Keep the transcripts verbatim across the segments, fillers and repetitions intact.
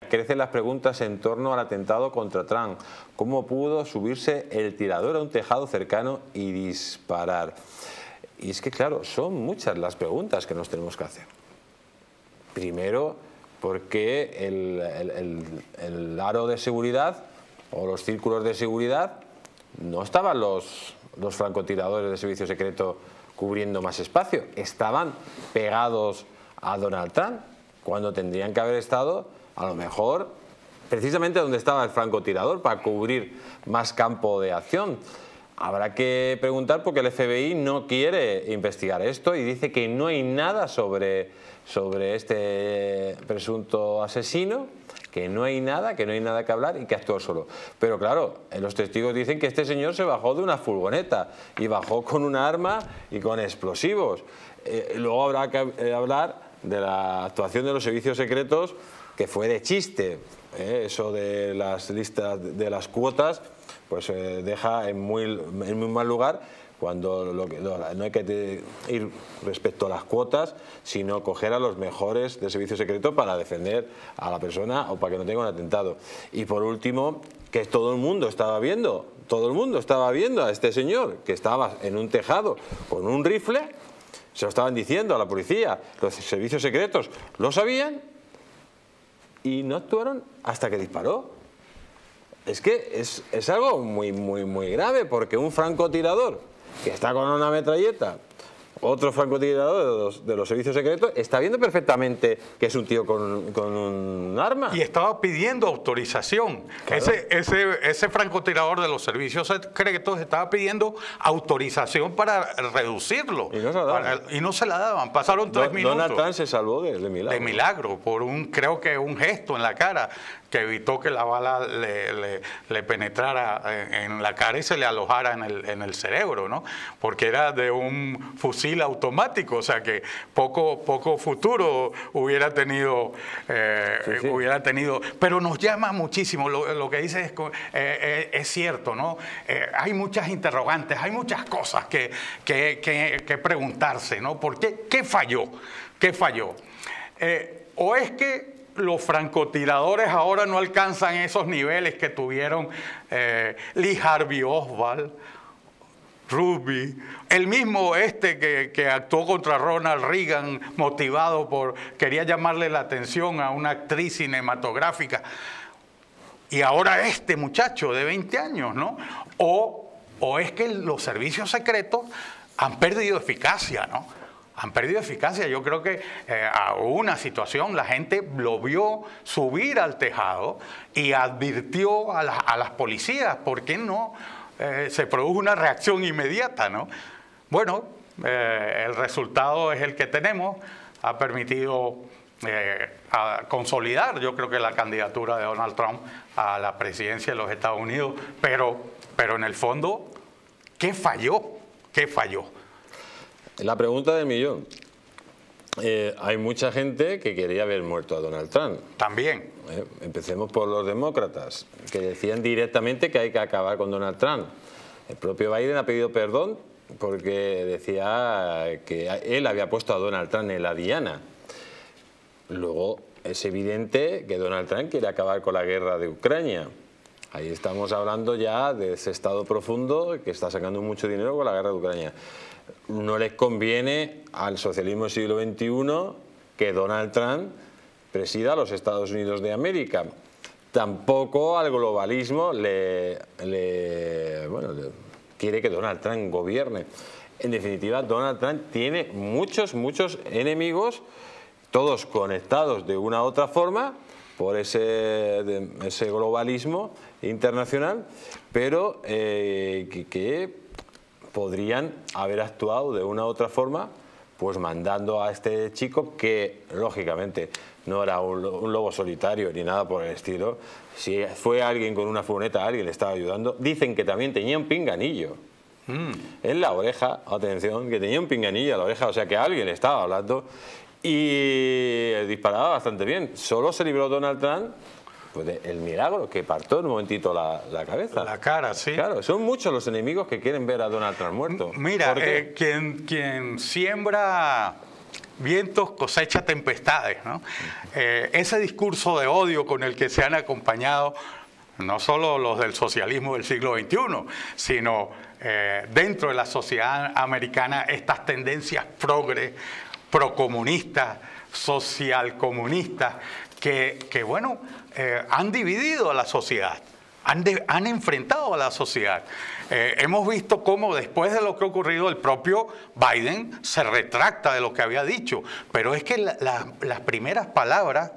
Crecen las preguntas en torno al atentado contra Trump. ¿Cómo pudo subirse el tirador a un tejado cercano y disparar? Y es que, claro, son muchas las preguntas que nos tenemos que hacer. Primero, ¿por qué el, el, el, el aro de seguridad o los círculos de seguridad no estaban los, los francotiradores de servicio secreto cubriendo más espacio? Estaban pegados a Donald Trump, cuando tendrían que haber estado, a lo mejor, precisamente donde estaba el francotirador, para cubrir más campo de acción. Habrá que preguntar porque el F B I no quiere investigar esto y dice que no hay nada sobre, sobre este presunto asesino, que no hay nada, que no hay nada que hablar y que actuó solo. Pero claro, los testigos dicen que este señor se bajó de una furgoneta y bajó con una arma y con explosivos. Eh, luego habrá que eh, hablar de la actuación de los servicios secretos, que fue de chiste. Eh, eso de las listas de las cuotas, pues eh, deja en muy, en muy mal lugar, cuando lo que, no, no hay que ir respecto a las cuotas, sino coger a los mejores del servicio secreto para defender a la persona o para que no tenga un atentado. Y por último, que todo el mundo estaba viendo, todo el mundo estaba viendo a este señor que estaba en un tejado con un rifle. Se lo estaban diciendo a la policía, los servicios secretos lo sabían y no actuaron hasta que disparó. Es que es, es algo muy, muy, muy grave, porque un francotirador que está con una metralleta, otro francotirador de los, de los servicios secretos, está viendo perfectamente que es un tío con, con un arma. Y estaba pidiendo autorización. Claro. Ese, ese, ese francotirador de los servicios secretos estaba pidiendo autorización para reducirlo. Y no se la daban. Para, y no se la daban. Pasaron tres Do, minutos. Donald Trump se salvó de, de milagro. De milagro, por un, creo que un gesto en la cara que evitó que la bala le, le, le penetrara en, en la cara y se le alojara en el, en el cerebro, ¿no? Porque era de un fusil automático, o sea que poco, poco futuro hubiera tenido, eh, sí, sí. hubiera tenido. Pero nos llama muchísimo, lo, lo que dice es, eh, eh, es cierto, ¿no? Eh, hay muchas interrogantes, hay muchas cosas que, que, que, que preguntarse, ¿no? ¿Por qué? ¿Qué falló? ¿Qué falló? Eh, o es que los francotiradores ahora no alcanzan esos niveles que tuvieron eh, Lee Harvey Oswald, Ruby, el mismo este que, que actuó contra Ronald Reagan motivado por, quería llamarle la atención a una actriz cinematográfica, y ahora este muchacho de veinte años, ¿no? O, o es que los servicios secretos han perdido eficacia, ¿no? Han perdido eficacia. Yo creo que eh, a una situación, la gente lo vio subir al tejado y advirtió a, la, a las policías. ¿Por qué no eh, se produjo una reacción inmediata, ¿no? Bueno, eh, el resultado es el que tenemos. Ha permitido eh, a consolidar, yo creo que la candidatura de Donald Trump a la presidencia de los Estados Unidos. Pero, pero en el fondo, ¿qué falló? ¿Qué falló? La pregunta del millón. Eh, hay mucha gente que quería ver muerto a Donald Trump. También. Eh, empecemos por los demócratas, que decían directamente que hay que acabar con Donald Trump. El propio Biden ha pedido perdón porque decía que él había puesto a Donald Trump en la diana. Luego es evidente que Donald Trump quiere acabar con la guerra de Ucrania. Ahí estamos hablando ya de ese estado profundo que está sacando mucho dinero con la guerra de Ucrania. No les conviene al socialismo del siglo veintiuno que Donald Trump presida los Estados Unidos de América. Tampoco al globalismo le, le, bueno, le quiere que Donald Trump gobierne. En definitiva, Donald Trump tiene muchos, muchos enemigos, todos conectados de una u otra forma por ese, de, ese globalismo internacional, pero eh, que, que podrían haber actuado de una u otra forma, pues mandando a este chico que, lógicamente, no era un, un lobo solitario ni nada por el estilo. Si fue alguien con una furgoneta, alguien le estaba ayudando. Dicen que también tenía un pinganillo mm. en la oreja, atención, que tenía un pinganillo en la oreja, o sea que alguien le estaba hablando y disparaba bastante bien. Solo se libró Donald Trump pues el milagro, que partó en un momentito la, la cabeza. La cara, sí. Claro, son muchos los enemigos que quieren ver a Donald Trump muerto. Mira, eh, quien, quien siembra vientos cosecha tempestades, ¿no? Eh, ese discurso de odio con el que se han acompañado no solo los del socialismo del siglo veintiuno, sino eh, dentro de la sociedad americana estas tendencias progre, procomunistas, socialcomunistas, que, que bueno, eh, han dividido a la sociedad, han, de, han enfrentado a la sociedad. Eh, hemos visto cómo después de lo que ha ocurrido el propio Biden se retracta de lo que había dicho, pero es que la, la, las primeras palabras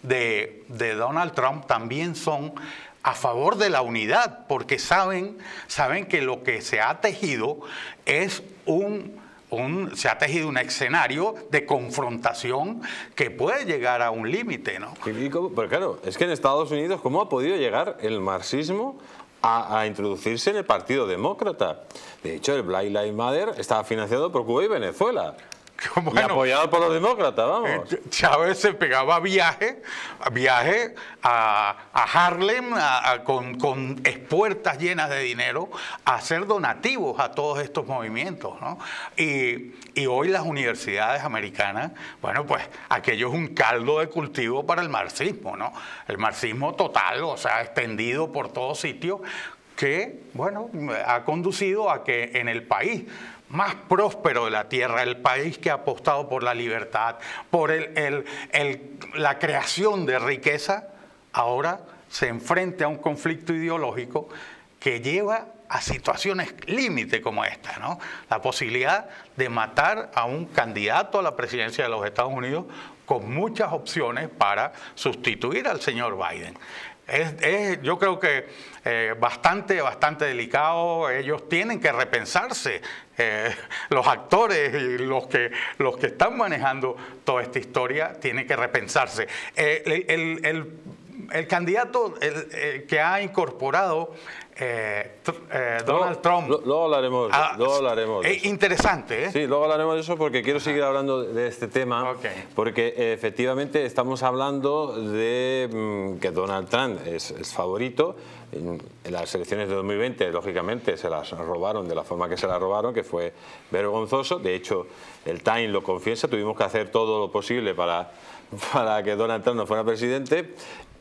de, de Donald Trump también son a favor de la unidad, porque saben, saben que lo que se ha tejido es un, un, se ha tejido un escenario de confrontación que puede llegar a un límite, ¿no? Pero claro, es que en Estados Unidos, ¿cómo ha podido llegar el marxismo a, a introducirse en el Partido Demócrata? De hecho, el Black Lives Matter estaba financiado por Cuba y Venezuela. Bueno, y apoyado por los demócratas, vamos. Chávez se pegaba viaje, viaje a, a Harlem a, a, con, con espuertas llenas de dinero a hacer donativos a todos estos movimientos, ¿no? Y, y hoy las universidades americanas, bueno, pues aquello es un caldo de cultivo para el marxismo, ¿no? El marxismo total, o sea, extendido por todos sitios, que, bueno, ha conducido a que en el país más próspero de la tierra, el país que ha apostado por la libertad, por el, el, el, la creación de riqueza, ahora se enfrenta a un conflicto ideológico que lleva a situaciones límite como esta, ¿no? La posibilidad de matar a un candidato a la presidencia de los Estados Unidos con muchas opciones para sustituir al señor Biden. Es, es, yo creo que eh, bastante, bastante delicado. Ellos tienen que repensarse, eh, los actores y los que, los que están manejando toda esta historia tienen que repensarse. Eh, el, el, el candidato el, el que ha incorporado eh, eh, Donald Trump. Luego, luego hablaremos. Ah, luego hablaremos es interesante, ¿eh? Sí, luego hablaremos de eso porque quiero seguir hablando de este tema. Okay. Porque eh, efectivamente estamos hablando de mmm, que Donald Trump es, es favorito. En, en las elecciones de dos mil veinte, lógicamente, se las robaron de la forma que se las robaron, que fue vergonzoso. De hecho, el Time lo confiesa, tuvimos que hacer todo lo posible para, para que Donald Trump no fuera presidente.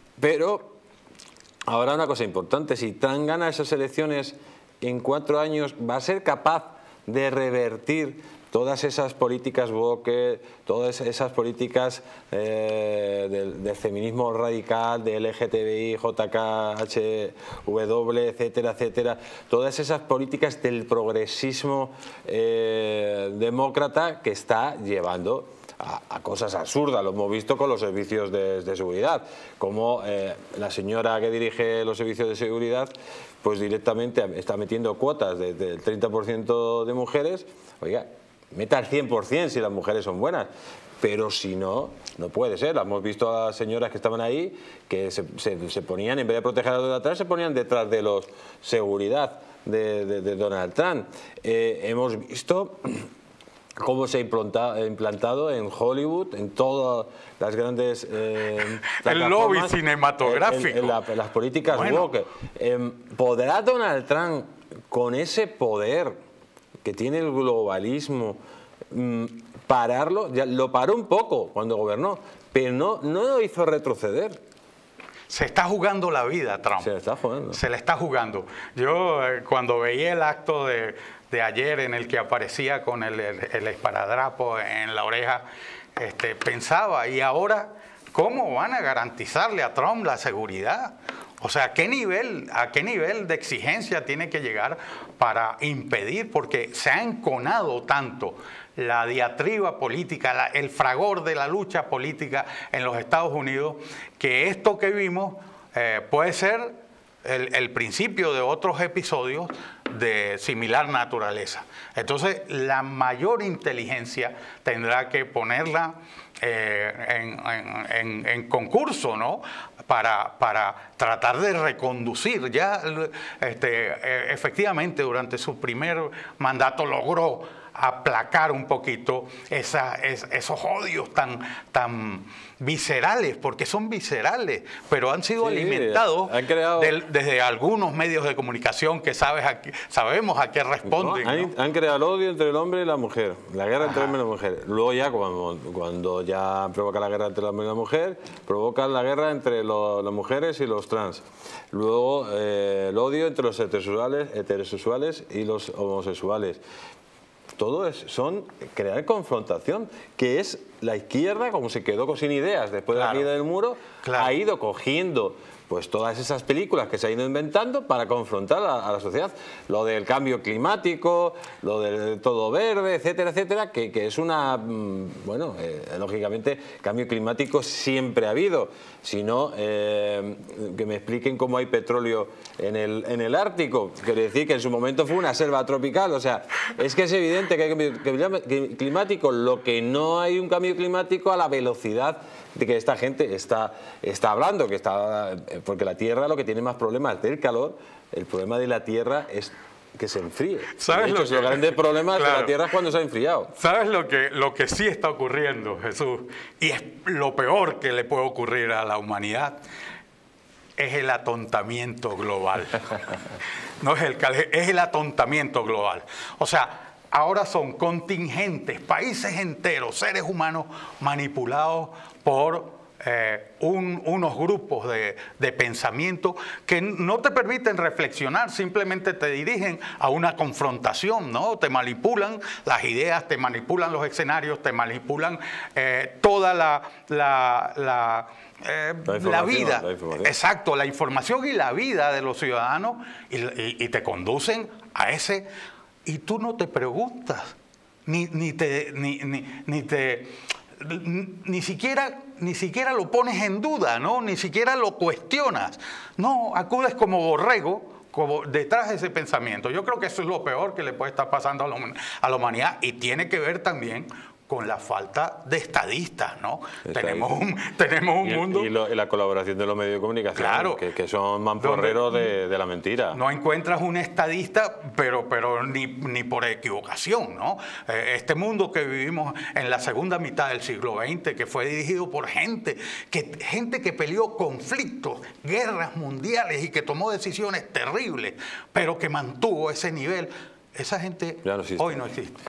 Pero ahora una cosa importante, si Trump gana esas elecciones en cuatro años, ¿va a ser capaz de revertir todas esas políticas woke, todas esas políticas eh, del, del feminismo radical, de L G T B I, J K H W, etcétera, etcétera, todas esas políticas del progresismo eh, demócrata que está llevando A, a cosas absurdas? Lo hemos visto con los servicios de, de seguridad, como eh, la señora que dirige los servicios de seguridad pues directamente está metiendo cuotas de, del treinta por ciento de mujeres. Oiga, meta al cien por cien si las mujeres son buenas, pero si no, no puede ser. Hemos visto a las señoras que estaban ahí que se, se, se ponían, en vez de proteger a los de atrás, se ponían detrás de los seguridad de, de, de Donald Trump. Eh, hemos visto cómo se ha implantado, implantado en Hollywood, en todas las grandes eh, el lobby cinematográfico, en, en, en, la, en las políticas bueno. woke. Eh, ¿Podrá Donald Trump, con ese poder que tiene el globalismo, mmm, pararlo? Ya lo paró un poco cuando gobernó, pero no, no lo hizo retroceder. Se está jugando la vida, Trump. Se la está jugando. Se la está jugando. Yo eh, cuando veía el acto de, de ayer en el que aparecía con el, el, el esparadrapo en la oreja, este, pensaba, ¿y ahora cómo van a garantizarle a Trump la seguridad? O sea, ¿a qué nivel, a qué nivel de exigencia tiene que llegar para impedir? Porque se ha enconado tanto la diatriba política, la, el fragor de la lucha política en los Estados Unidos, que esto que vimos eh, puede ser el, el principio de otros episodios de similar naturaleza. Entonces, la mayor inteligencia tendrá que ponerla eh, en, en, en concurso, ¿no? Para, para tratar de reconducir. Ya este, efectivamente durante su primer mandato logró aplacar un poquito esa, es, esos odios tan, tan viscerales, porque son viscerales, pero han sido Sí, alimentados han creado... del, desde algunos medios de comunicación que sabes a qué, sabemos a qué responden. No, han, ¿no? han creado el odio entre el hombre y la mujer, la guerra entre el hombre y la mujer. Luego ya cuando, cuando ya provoca la guerra entre el hombre y la mujer, provocan la guerra entre lo, las mujeres y los trans. Luego eh, el odio entre los heterosexuales, heterosexuales y los homosexuales. Todo es, son crear confrontación, que es la izquierda, como se quedó sin ideas después de la Claro. caída del muro, Claro. ha ido cogiendo pues todas esas películas que se han ido inventando para confrontar a, a la sociedad. Lo del cambio climático, lo del todo verde, etcétera, etcétera, que, que es una... Bueno, eh, lógicamente, cambio climático siempre ha habido. Si no, eh, que me expliquen cómo hay petróleo en el, en el Ártico. Quiere decir que en su momento fue una selva tropical. O sea, es que es evidente que hay cambio climático. Lo que no hay un cambio climático a la velocidad de que esta gente está, está hablando, que está, porque la Tierra lo que tiene más problemas del calor, el problema de la Tierra es que se enfríe. ¿Sabes de hecho, lo es que- los grandes problemas Claro. de la Tierra es cuando se ha enfriado. ¿Sabes lo que, lo que sí está ocurriendo, Jesús? Y es lo peor que le puede ocurrir a la humanidad, es el atontamiento global. No es el, cal- es el atontamiento global. O sea, ahora son contingentes, países enteros, seres humanos manipulados por eh, un- unos grupos de, de pensamiento que no te permiten reflexionar, simplemente te dirigen a una confrontación, ¿no? Te manipulan las ideas, te manipulan los escenarios, te manipulan eh, toda la, la, la, eh, La la información, vida. la información. Exacto, la información y la vida de los ciudadanos y, y- y te conducen a ese... Y tú no te preguntas, ni, ni te... Ni, ni, ni te ni siquiera, ni siquiera lo pones en duda, ¿no? Ni siquiera lo cuestionas. No, acudes como borrego como detrás de ese pensamiento. Yo creo que eso es lo peor que le puede estar pasando a la, hum- a la humanidad y tiene que ver también con la falta de estadistas, ¿no? Estadistas. Tenemos un, tenemos un Y, mundo... y lo- y la colaboración de los medios de comunicación, Claro. que, que son mamporreros de, de la mentira. No encuentras un estadista, pero, pero ni, ni por equivocación, ¿no? Eh, Este mundo que vivimos en la segunda mitad del siglo veinte, que fue dirigido por gente que, gente que peleó conflictos, guerras mundiales y que tomó decisiones terribles, pero que mantuvo ese nivel, esa gente Ya no existe. hoy no existe.